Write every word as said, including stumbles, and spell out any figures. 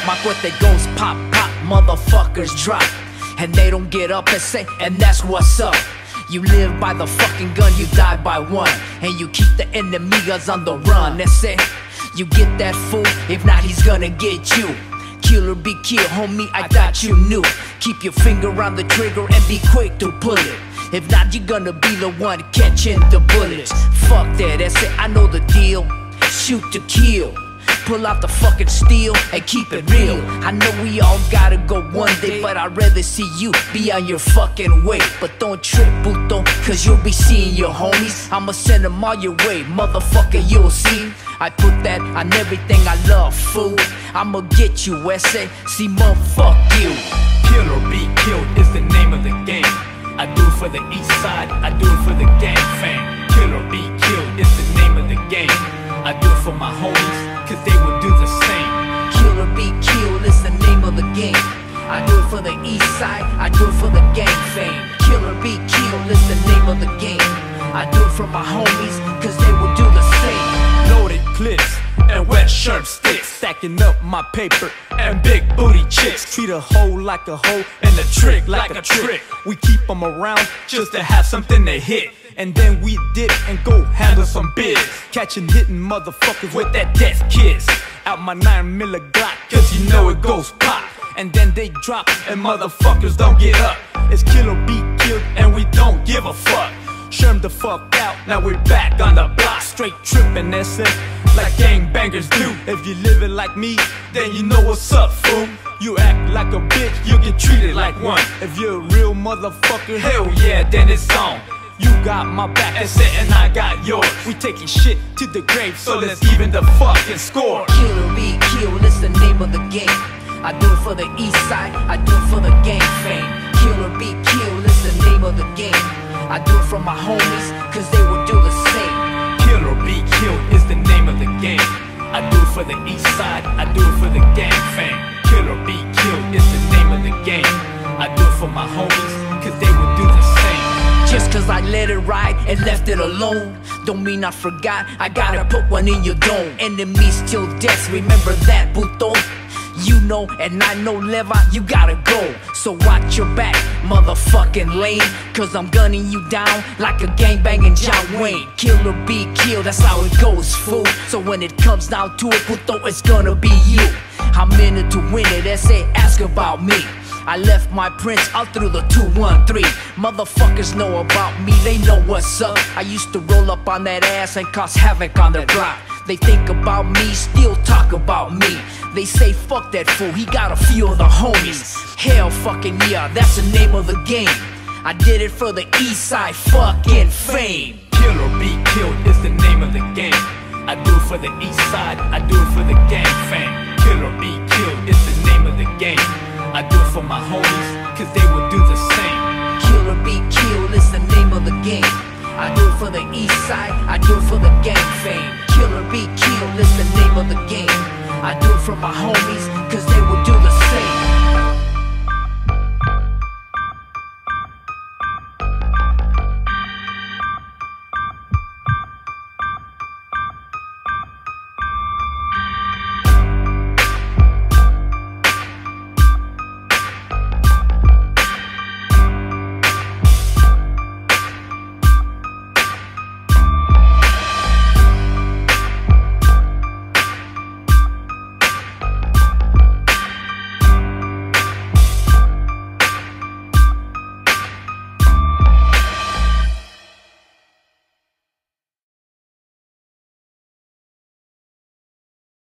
My cuete goes pop, pop, motherfuckers drop. And they don't get up and say, and that's what's up. You live by the fucking gun, you die by one. And you keep the enemigos on the run. That's it. You get that fool, if not he's gonna get you. Kill or be killed, homie, I thought you knew. Keep your finger on the trigger and be quick to pull it. If not, you're gonna be the one catching the bullets. Fuck that, that's it, I know the deal. Shoot to kill. Pull out the fucking steel and keep it real. I know we all gotta go one day, but I'd rather see you be on your fucking way. But don't trip, puto, cause you'll be seeing your homies. I'ma send them all your way, motherfucker, you'll see. I put that on everything I love, fool. I'ma get you, S A, see, motherfuck you. Kill or be killed is the name of the game. I do it for the east side, I do it for the gang fame. Kill or be killed is the name of the game. I do it for my homies, cause they will do the same. Kill or be killed is the name of the game. I do it for the east side, I do it for the gang fame. Kill or be killed is the name of the game. I do it for my homies, cause they will do the same. Loaded clips and wet sharp sticks, stacking up my paper and big booty chicks. Treat a hoe like a hoe and a trick like a trick. We keep them around just to have something to hit. And then we dip and go handle some biz. Catching hitting motherfuckers with that death kiss. Out my nine miller Glock, cause you know it goes pop. And then they drop and motherfuckers don't get up. It's kill or be killed and we don't give a fuck. Sherm the fuck out, now we're back on the block. Straight trippin', that's it, like gangbangers do. If you living like me, then you know what's up, fool. You act like a bitch, you get treated like one. If you're a real motherfucker, hell yeah, then it's on. You got my back, that's it, and I got yours. We taking shit to the grave, so let's even the fucking score. Kill or be killed, it's the name of the game. I do it for the east side, I do it for the gang fame. Kill or be killed, it's the name of the game. I do it for my homies, cause they will do the same. Kill or be killed is the name of the game. I do it for the east side, I do it for the gang fame. Kill or be killed is the name of the game. I do it for my homies, cause they will do the same. Just cause I let it ride and left it alone, don't mean I forgot, I gotta put one in your dome. Enemies till death, remember that, puto. You know, and I know, Leva, you gotta go. So watch your back, motherfucking lame. Cause I'm gunning you down like a gangbanging John Wayne. Kill or be killed, that's how it goes, fool. So when it comes down to it, puto, it's gonna be you. I'm in it to win it, S A, ask about me. I left my prints all through the two one three. Motherfuckers know about me, they know what's up. I used to roll up on that ass and cause havoc on the block. They think about me, still talk about me. They say fuck that fool, he got a few of the homies. Hell fucking yeah, that's the name of the game. I did it for the east side fucking fame. Kill or be killed is the name of the game. I do it for the east side, I do it for the gang fame. Kill or be killed is the name of the game. I do it for my homies, cause they will do the same. Kill or be killed is the name of the game. I do it for the east side, I do it for the gang fame. Kill or be killed is the name of the game. I do it for my homies,